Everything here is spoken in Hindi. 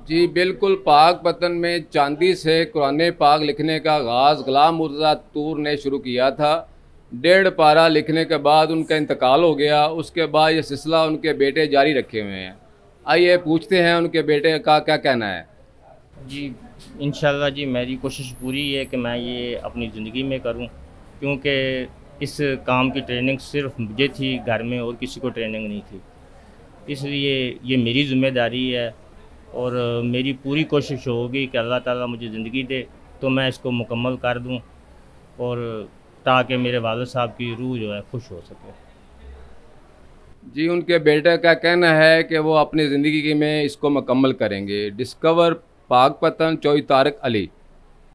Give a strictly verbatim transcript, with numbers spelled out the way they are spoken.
जी बिल्कुल, पाक पतन में चांदी से कुरान पाक लिखने का आगाज़ ग़ुलाम मुर्तज़ा तूर ने शुरू किया था। डेढ़ पारा लिखने के बाद उनका इंतकाल हो गया। उसके बाद ये सिलसिला उनके बेटे जारी रखे हुए हैं। आइए पूछते हैं उनके बेटे का क्या कहना है। जी, इंशाल्लाह जी मेरी कोशिश पूरी है कि मैं ये अपनी ज़िंदगी में करूं, क्योंकि इस काम की ट्रेनिंग सिर्फ मुझे थी घर में, और किसी को ट्रेनिंग नहीं थी। इसलिए ये मेरी ज़िम्मेदारी है, और मेरी पूरी कोशिश होगी कि अल्लाह ताला मुझे ज़िंदगी दे तो मैं इसको मुकम्मल कर दूं, और ताकि मेरे वालिद साहब की रूह जो है खुश हो सके। जी, उनके बेटे का कहना है कि वो अपनी ज़िंदगी में इसको मुकम्मल करेंगे। डिस्कवर पाक पतन, चौधरी तारिक अली।